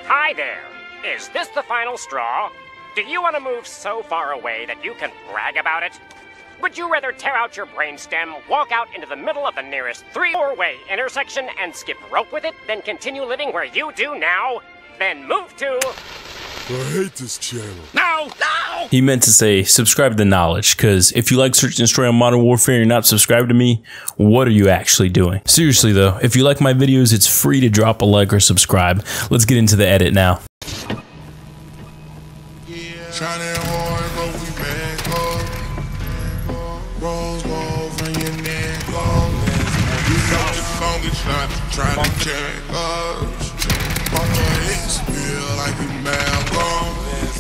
Hi there. Is this the final straw? Do you want to move so far away that you can brag about it? Would you rather tear out your brainstem, walk out into the middle of the nearest 3-4-way intersection and skip rope with it, than continue living where you do now? Then move to... I hate this channel. No! He meant to say subscribe to Knowledge, because if you like Search and Destroy on Modern Warfare and you're not subscribed to me, what are you actually doing? Seriously though, if you like my videos, it's free to drop a like or subscribe. Let's get into the edit now. Shining hard, but we back up. Rose gold from your neck up. You got the longest shot to try to check us. On the hit spill like we Malcolm.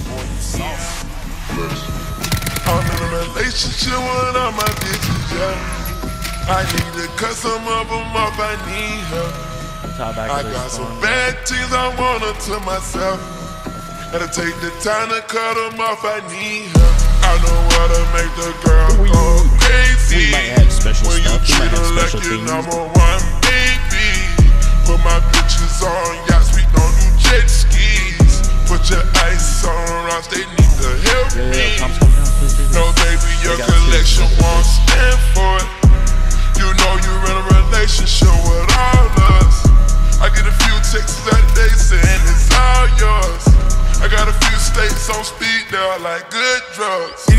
I'm in a relationship with all my bitches, yeah. I need to cut some of them off, I need her. I got some bad things I want her to myself. Gotta take the time to cut them off, I need her. I know how to make the girl go crazy. When you treat her like your #1 baby. Put my bitches on yachts, we don't do jet skis. Put your ice on rocks, they need to help me. No baby, your collection won't stand for it. You know you're in a relationship with all of us. I get a few texts that day saying it's all yours. I got a few states on speed, they're like good drugs.